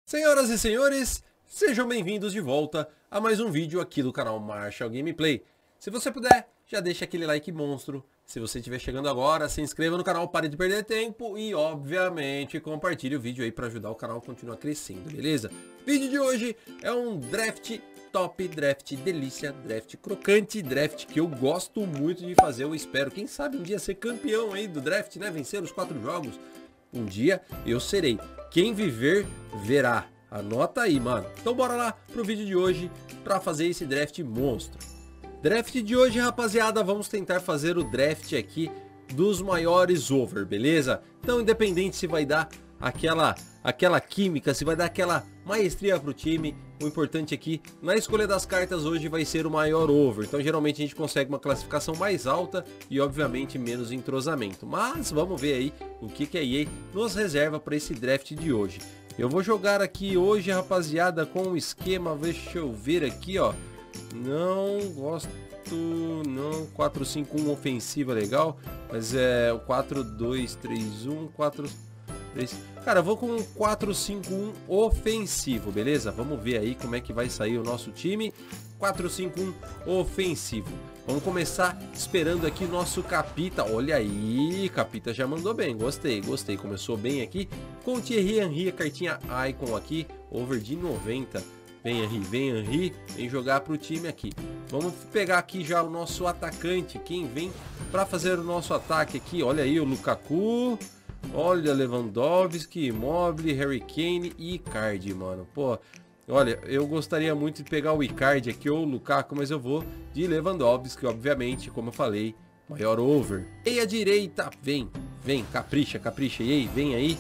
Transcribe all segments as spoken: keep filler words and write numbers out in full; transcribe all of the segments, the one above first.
Senhoras e senhores, sejam bem-vindos de volta a mais um vídeo aqui do canal Marshall Gameplay. Se você puder, já deixa aquele like monstro. Se você estiver chegando agora, se inscreva no canal, pare de perder tempo e, obviamente, compartilhe o vídeo aí para ajudar o canal a continuar crescendo, beleza? Vídeo de hoje é um draft top, draft delícia, draft crocante, draft que eu gosto muito de fazer. Eu espero, quem sabe, um dia ser campeão aí do draft, né? Vencer os quatro jogos. Um dia eu serei. Quem viver, verá. Anota aí, mano. Então bora lá pro vídeo de hoje para fazer esse draft monstro. Draft de hoje, rapaziada, vamos tentar fazer o draft aqui dos maiores over, beleza? Então, independente se vai dar aquela, aquela química, se vai dar aquela maestria pro time, o importante aqui, na escolha das cartas hoje vai ser o maior over. Então, geralmente a gente consegue uma classificação mais alta e, obviamente, menos entrosamento. Mas, vamos ver aí o que, que a E A nos reserva para esse draft de hoje. Eu vou jogar aqui hoje, rapaziada, com o esquema, deixa eu ver aqui, ó. Não gosto, não, quatro cinco um ofensiva legal, mas é o quatro dois três um, quatro três. Cara, eu vou com um quatro cinco um ofensivo, beleza? Vamos ver aí como é que vai sair o nosso time. quatro cinco um ofensivo. Vamos começar esperando aqui nosso Capita. Olha aí, Capita já mandou bem. Gostei, gostei. Começou bem aqui com o Thierry Henry, a cartinha Icon aqui, over de noventa. Vem Henry, vem Henry, vem jogar pro time aqui. Vamos pegar aqui já o nosso atacante, quem vem para fazer o nosso ataque aqui. Olha aí o Lukaku, olha Lewandowski, Immobile, Harry Kane e Icardi, mano. Pô, olha, eu gostaria muito de pegar o Icardi aqui ou o Lukaku, mas eu vou de Lewandowski, obviamente, como eu falei, maior over. E a direita, vem, vem, capricha, capricha, e aí, vem aí.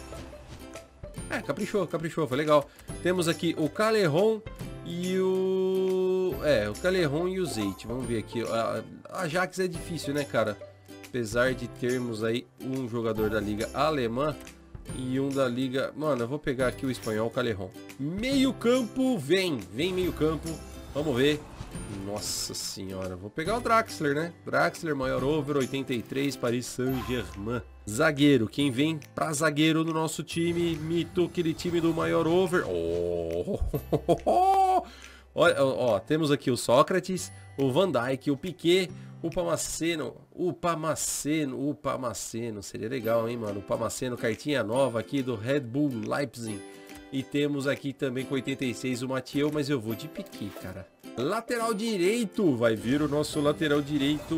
É, caprichou, caprichou, foi legal. Temos aqui o Caleron e o... É, o Caleron e o Zeite. Vamos ver aqui. A Ajax é difícil, né, cara? Apesar de termos aí um jogador da Liga Alemã e um da Liga... Mano, eu vou pegar aqui o espanhol, o Caleron. Meio campo, vem, vem meio campo. Vamos ver. Nossa senhora, vou pegar o Draxler, né? Draxler, maior over, oitenta e três, Paris Saint-Germain. Zagueiro, quem vem pra zagueiro no nosso time? Mito, aquele time do maior over. Oh, oh, oh. Olha, ó, temos aqui o Sócrates, o Van Dijk, o Piquet, o Pamaceno, o Pamaceno, o Pamaceno. Seria legal, hein, mano? O Pamaceno, cartinha nova aqui do Red Bull Leipzig. E temos aqui também com oitenta e seis o Mathieu, mas eu vou de Piquet, cara. Lateral direito, vai vir o nosso lateral direito.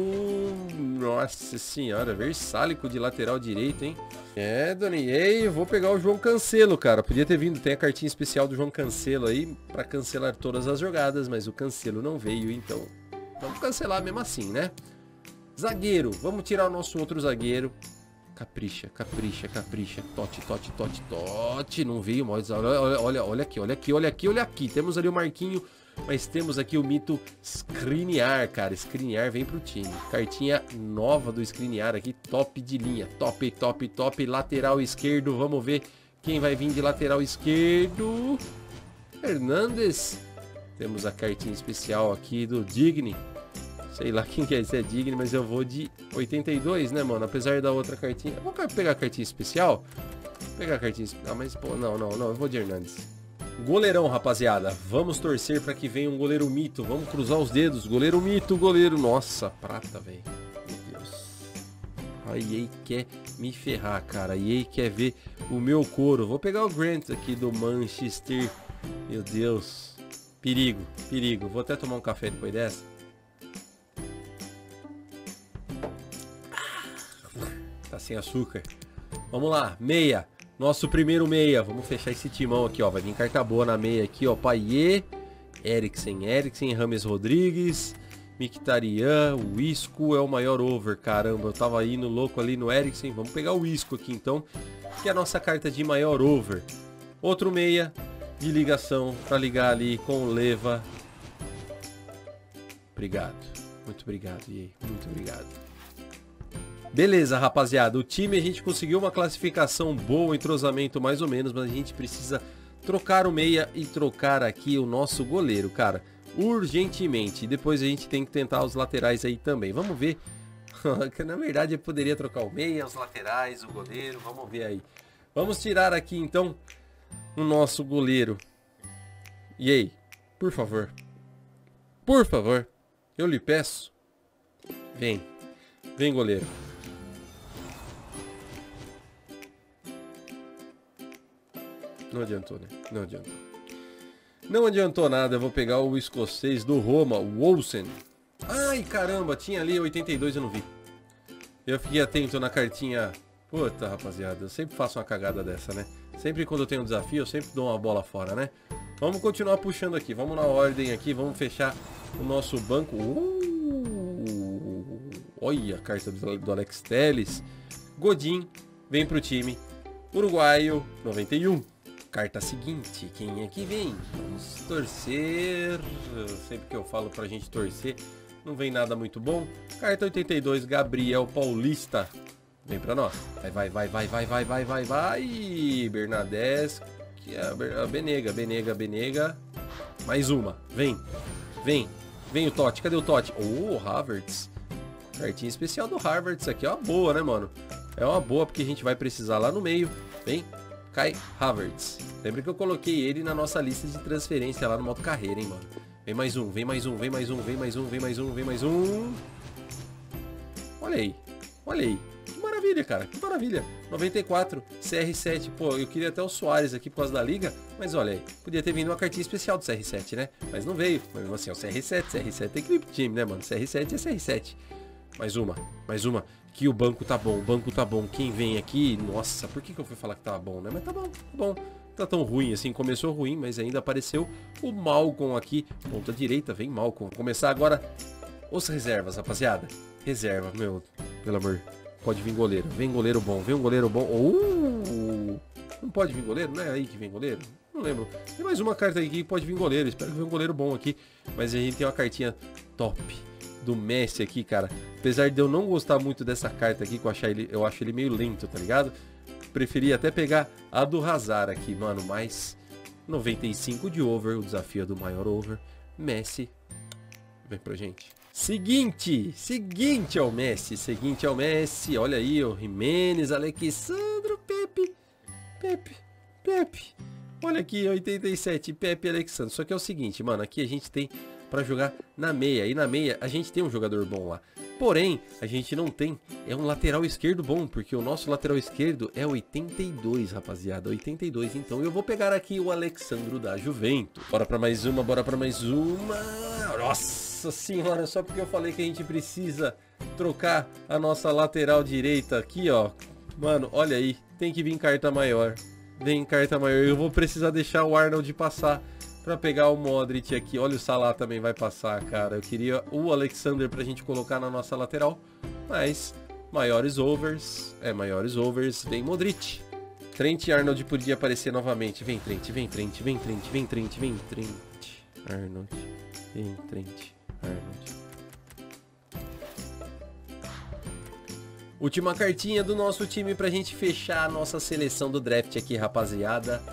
Nossa senhora, versálico de lateral direito, hein? É, Doni, ei, vou pegar o João Cancelo, cara. Podia ter vindo, tem a cartinha especial do João Cancelo aí pra cancelar todas as jogadas, mas o Cancelo não veio, então vamos cancelar mesmo assim, né? Zagueiro, vamos tirar o nosso outro zagueiro. Capricha, capricha, capricha. Tote, tote, tote, tote. Não veio, mas olha, olha, olha aqui, olha aqui, olha aqui, olha aqui. Temos ali o Marquinho, mas temos aqui o mito Skriniar, cara. Skriniar vem pro time. Cartinha nova do Skriniar aqui, top de linha. Top, top, top. Lateral esquerdo, vamos ver quem vai vir de lateral esquerdo. Hernandes. Temos a cartinha especial aqui do Digny. Sei lá quem que é, se é digno, mas eu vou de oitenta e dois, né, mano? Apesar da outra cartinha. Eu vou pegar a cartinha especial. Vou pegar a cartinha especial. Ah, mas, pô, não, não, não. Eu vou de Hernandes. Goleirão, rapaziada. Vamos torcer para que venha um goleiro mito. Vamos cruzar os dedos. Goleiro mito, goleiro. Nossa, prata, velho. Meu Deus. A E A quer me ferrar, cara. A E A quer ver o meu couro. Vou pegar o Grant aqui do Manchester. Meu Deus. Perigo, perigo. Vou até tomar um café depois dessa. Tá sem açúcar. Vamos lá, meia. Nosso primeiro meia. Vamos fechar esse timão aqui, ó. Vai vir carta boa na meia aqui, ó. Payet, Eriksen, Eriksen, Rames Rodrigues, Mkhitaryan, o Isco é o maior over. Caramba, eu tava indo louco ali no Eriksen. Vamos pegar o Isco aqui, então, que é a nossa carta de maior over. Outro meia de ligação para ligar ali com o Leva. Obrigado. Muito obrigado, E A. Muito obrigado. Beleza, rapaziada, o time a gente conseguiu uma classificação boa, entrosamento mais ou menos, mas a gente precisa trocar o meia e trocar aqui o nosso goleiro, cara, urgentemente. Depois a gente tem que tentar os laterais aí também. Vamos ver, na verdade eu poderia trocar o meia, os laterais, o goleiro, vamos ver aí. Vamos tirar aqui então o nosso goleiro. E aí, por favor. Por favor, eu lhe peço. Vem. Vem, goleiro. Não adiantou, né? Não adiantou. Não adiantou nada. Eu vou pegar o escocês do Roma, o Olsen. Ai, caramba. Tinha ali oitenta e dois, eu não vi. Eu fiquei atento na cartinha. Puta, rapaziada. Eu sempre faço uma cagada dessa, né? Sempre quando eu tenho um desafio, eu sempre dou uma bola fora, né? Vamos continuar puxando aqui. Vamos na ordem aqui. Vamos fechar o nosso banco. Uh, olha a carta do Alex Telles. Godin vem pro time. Uruguaio, noventa e um. Carta seguinte. Quem é que vem? Vamos torcer. Sempre que eu falo pra gente torcer, não vem nada muito bom. Carta oitenta e dois. Gabriel Paulista. Vem pra nós. Vai, vai, vai, vai, vai, vai, vai, vai, vai. Bernadette. Que é a Benega, Benega, Benega. Mais uma. Vem. Vem. Vem o Totti. Cadê o Totti? Oh, Havertz. Cartinha especial do Havertz aqui. É uma boa, né, mano? É uma boa porque a gente vai precisar lá no meio. Vem. Kai Havertz. Lembra que eu coloquei ele na nossa lista de transferência lá no modo carreira, hein, mano? Vem mais um, vem mais um, vem mais um, vem mais um, vem mais um, vem mais um. Olha aí. Olha aí. Que maravilha, cara. Que maravilha. noventa e quatro, C R sete. Pô, eu queria até o Soares aqui por causa da liga. Mas olha aí. Podia ter vindo uma cartinha especial do C R sete, né? Mas não veio. Mas assim, é o C R sete. C R sete tem que vir pro time, né, mano? C R sete é C R sete. Mais uma. Mais uma. Que o banco tá bom. O banco tá bom. Quem vem aqui... Nossa, por que que eu fui falar que tava bom, né? Mas tá bom. Tá bom. Tá tão ruim assim. Começou ruim, mas ainda apareceu o Malcom aqui. Ponta direita. Vem Malcom. Vou começar agora os reservas, rapaziada. Reserva, meu. Pelo amor. Pode vir goleiro. Vem goleiro bom. Vem um goleiro bom. Uh! Não pode vir goleiro? Não é aí que vem goleiro? Não lembro. Tem mais uma carta aqui que pode vir goleiro. Espero que venha um goleiro bom aqui. Mas a gente tem uma cartinha top do Messi aqui, cara. Apesar de eu não gostar muito dessa carta aqui, que eu, achar ele, eu acho ele meio lento, tá ligado? Preferi até pegar a do Hazard aqui, mano. Mas noventa e cinco de over. O desafio é do maior over. Messi. Vem pra gente. Seguinte, seguinte ao Messi, seguinte ao Messi, olha aí, o Jimenez, Alexandro, Pepe, Pepe, Pepe, olha aqui, oitenta e sete, Pepe, Alexandro, só que é o seguinte, mano, aqui a gente tem pra jogar na meia, e na meia a gente tem um jogador bom lá, porém, a gente não tem, é um lateral esquerdo bom, porque o nosso lateral esquerdo é oitenta e dois, rapaziada, oitenta e dois, então eu vou pegar aqui o Alexandro da Juventus, bora pra mais uma, bora pra mais uma, nossa! Nossa senhora, só porque eu falei que a gente precisa trocar a nossa lateral direita aqui, ó. Mano, olha aí, tem que vir carta maior. Vem carta maior. Eu vou precisar deixar o Arnold passar pra pegar o Modric aqui. Olha, o Salah também vai passar, cara. Eu queria o Alexander pra gente colocar na nossa lateral. Mas, maiores overs. É, maiores overs. Vem Modric. Trent e Arnold podia aparecer novamente. Vem Trent, vem Trent, vem Trent, vem Trent, vem Trent. Arnold, vem Trent. Arnold. Última cartinha do nosso time pra gente fechar a nossa seleção do draft aqui, rapaziada.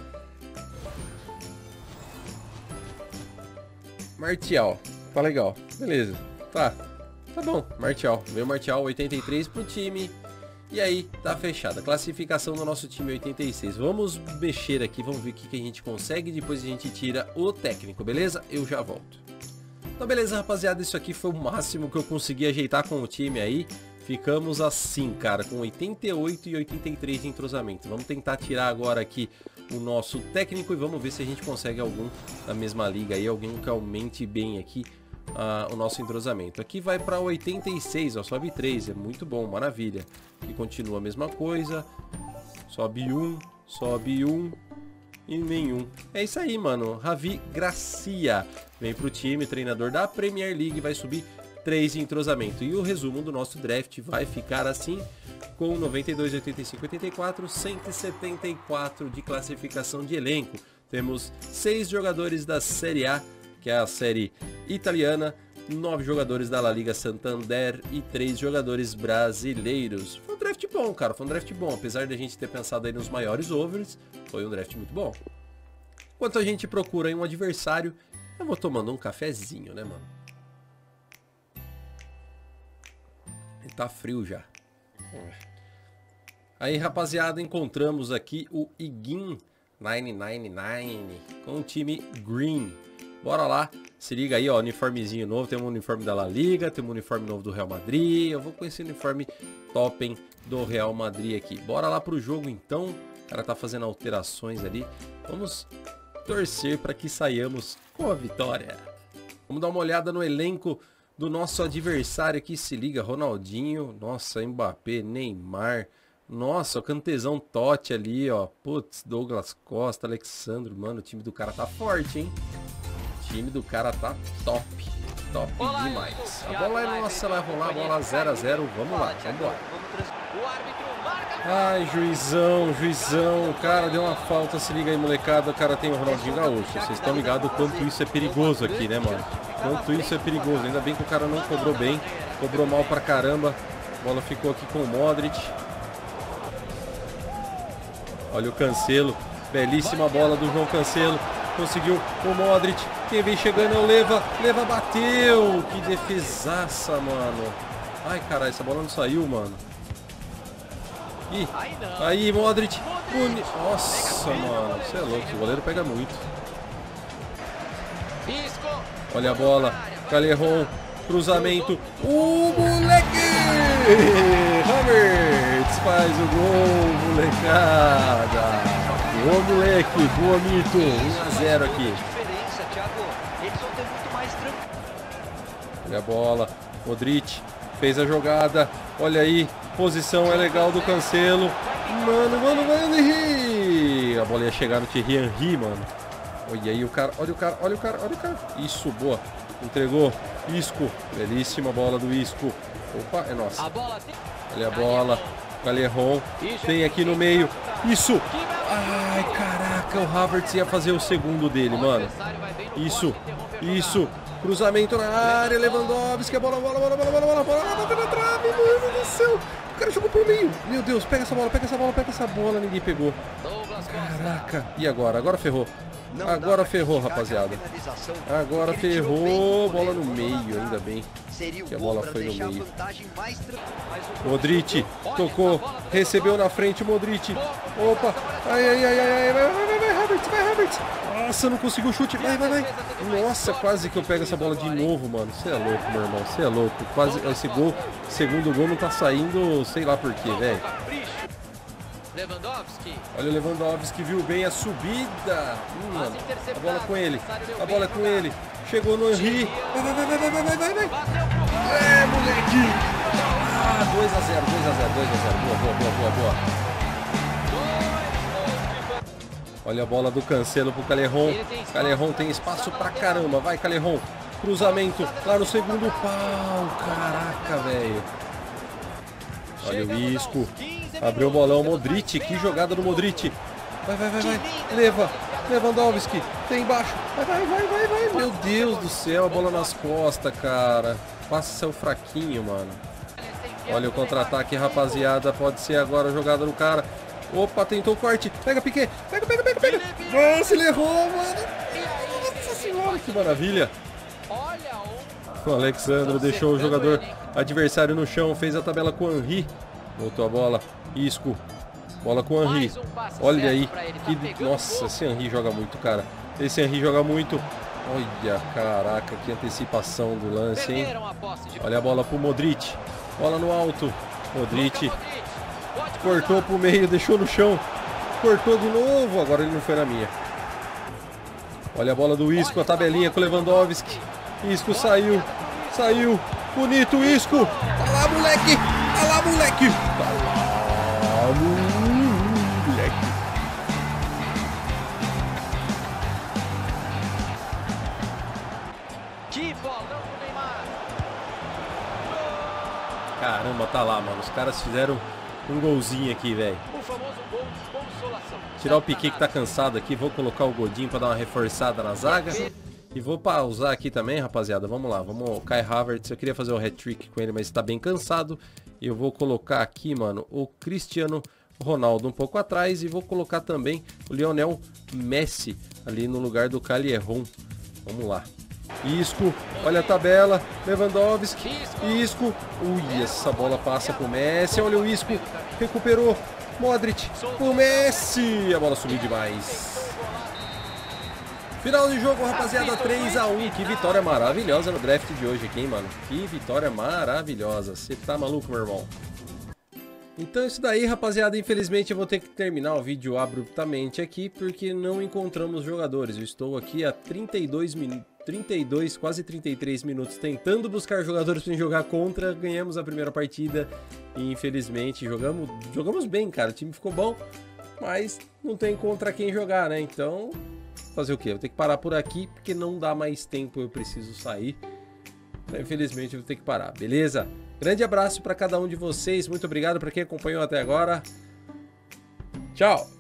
Martial. Tá legal. Beleza. Tá. Tá bom. Martial. Veio Martial oitenta e três pro time. E aí, tá fechada. Classificação do nosso time oitenta e seis. Vamos mexer aqui. Vamos ver o que, que a gente consegue. Depois a gente tira o técnico, beleza? Eu já volto. Então beleza, rapaziada, isso aqui foi o máximo que eu consegui ajeitar com o time aí. Ficamos assim, cara, com oitenta e oito e oitenta e três de entrosamento. Vamos tentar tirar agora aqui o nosso técnico e vamos ver se a gente consegue algum da mesma liga aí, alguém que aumente bem aqui uh, o nosso entrosamento. Aqui vai para oitenta e seis, ó, sobe três, é muito bom, maravilha. Aqui continua a mesma coisa, sobe um, sobe um. E nenhum. É isso aí, mano. Ravi Gracia vem pro time, treinador da Premier League, vai subir três de entrosamento. E o resumo do nosso draft vai ficar assim, com noventa e dois, oitenta e cinco, oitenta e quatro, cento e setenta e quatro de classificação de elenco. Temos seis jogadores da Série A, que é a série italiana, nove jogadores da La Liga Santander e três jogadores brasileiros. Foi um draft bom, cara, foi um draft bom. Apesar de a gente ter pensado aí nos maiores overs, foi um draft muito bom. Enquanto a gente procura aí um adversário, eu vou tomando um cafezinho, né, mano? E tá frio já. Aí, rapaziada, encontramos aqui o Higuin nove nove nove com o time Green. Bora lá. Se liga aí, ó, uniformezinho novo. Tem um uniforme da La Liga, tem um uniforme novo do Real Madrid. Eu vou com esse uniforme topem do Real Madrid aqui. Bora lá pro jogo então. O cara tá fazendo alterações ali. Vamos torcer para que saiamos com a vitória. Vamos dar uma olhada no elenco do nosso adversário aqui. Se liga, Ronaldinho, nossa, Mbappé, Neymar, nossa, o Cantezão Totti ali, ó. Putz, Douglas Costa, Alexandre, mano, o time do cara tá forte, hein? O time do cara tá top, top demais. A bola é nossa, vai rolar, bola zero a zero, vamos lá, vamos embora. Ai, juizão, juizão, o cara deu uma falta, se liga aí, molecada, o cara tem o Ronaldinho Gaúcho. Vocês estão ligados o quanto isso é perigoso aqui, né, mano? Quanto isso é perigoso, ainda bem que o cara não cobrou bem, cobrou mal pra caramba. A bola ficou aqui com o Modric. Olha o Cancelo, belíssima bola do João Cancelo. Conseguiu o Modric, quem vem chegando é o Leva, Leva bateu, que defesaça, mano. Ai, caralho, essa bola não saiu, mano. Ih, aí, Modric, Boni... nossa, mano, você é louco, o goleiro pega muito. Olha a bola, Calerron, cruzamento, o moleque! Havertz faz o gol, molecada. Boa, moleque, boa, Mito. um a zero aqui. Olha a bola. Modric fez a jogada. Olha aí. Posição é legal do Cancelo. Mano, mano, mano. Henry. A bola ia chegar no Thierry Henry, mano. Olha aí o cara. Olha o cara, olha o cara, olha o cara. Isso, boa. Entregou. Isco. Belíssima bola do Isco. Opa, é nossa. Olha a bola. Calerron. Tem aqui no meio. Isso. Ai, caraca, o Havertz ia fazer o segundo dele, mano. Isso, isso. Cruzamento na área, Lewandowski, a bola, bola, bola, bola, bola, bola, bola, bola na trave, mano do céu. O cara jogou pro meio. Meu Deus, pega essa bola, pega essa bola, pega essa bola, ninguém pegou. Caraca. E agora? Agora ferrou. Agora ferrou, rapaziada. Agora ferrou. Bola no meio, ainda bem que a bola foi no meio. Modric tocou, recebeu na frente o Modric. Opa, ai, ai, ai, ai, vai, vai, vai, vai, Havertz, vai, Havertz. Nossa, não conseguiu o chute, vai, vai, vai. Nossa, quase que eu pego essa bola de novo, mano. Você é louco, meu irmão, você é louco. Quase, esse gol, segundo gol não tá saindo, sei lá por quê, velho. Olha o Lewandowski, viu bem a subida. Hum, mano, a bola com ele, a bola é com ele. Chegou no Henry. Vai, vai, vai, vai, vai, vai, vai, vai. É, moleque. Ah, dois a zero, dois a zero, dois a zero. Boa, boa, boa, boa, boa. Olha a bola do Cancelo pro Calerron. Calerron tem espaço pra caramba. Vai, Calerron. Cruzamento lá no segundo pau. Caraca, velho. Olha o Isco. Abriu o bolão, Modric, que jogada do Modric. Vai, vai, vai, vai. Leva, Lewandowski, tem embaixo. Vai, vai, vai, vai, vai. Meu Deus do céu, a bola nas costas, cara. Passa seu fraquinho, mano. Olha o contra-ataque, rapaziada. Pode ser agora a jogada do cara. Opa, tentou o corte. Pega, Piquet. Pega, pega, pega, pega. Nossa, ele errou, mano. Nossa senhora, que maravilha. O Alexandre deixou o jogador adversário no chão. Fez a tabela com o Henry. Voltou a bola. Isco. Bola com o Henry. Olha aí. Que... Nossa, esse Henry joga muito, cara. Esse Henry joga muito. Olha, caraca, que antecipação do lance, hein? Olha a bola pro Modric. Bola no alto. Modric. Cortou pro meio, deixou no chão. Cortou de novo. Agora ele não foi na minha. Olha a bola do Isco. A tabelinha com o Lewandowski. Isco saiu. Saiu. Bonito, Isco. Tá lá, moleque. Tá lá, moleque. Tá lá, moleque. Que bolão do Neymar. Caramba, tá lá, mano. Os caras fizeram um golzinho aqui, velho. O famoso gol de consolação. Tirar o Piquet que tá cansado aqui. Vou colocar o Godinho pra dar uma reforçada na zaga. E vou pausar aqui também, rapaziada. Vamos lá, vamos. O Kai Havertz, eu queria fazer o hat-trick com ele, mas tá bem cansado. E eu vou colocar aqui, mano, o Cristiano Ronaldo um pouco atrás. E vou colocar também o Lionel Messi ali no lugar do Calerron. Vamos lá. Isco, olha a tabela. Lewandowski, Isco. Ui, essa bola passa pro Messi. Olha o Isco, recuperou. Modric, o Messi. A bola subiu demais. Final de jogo, rapaziada, três a um. Que vitória maravilhosa no draft de hoje aqui, hein, mano. Que vitória maravilhosa. Você tá maluco, meu irmão? Então é isso daí, rapaziada. Infelizmente eu vou ter que terminar o vídeo abruptamente aqui, porque não encontramos jogadores. Eu estou aqui há trinta e dois minutos, trinta e dois, quase trinta e três minutos tentando buscar jogadores para jogar contra. Ganhamos a primeira partida e infelizmente jogamos, jogamos bem, cara. O time ficou bom, mas não tem contra quem jogar, né? Então, fazer o quê? Eu vou ter que parar por aqui, porque não dá mais tempo, eu preciso sair. Então, infelizmente eu vou ter que parar, beleza? Grande abraço para cada um de vocês, muito obrigado para quem acompanhou até agora. Tchau!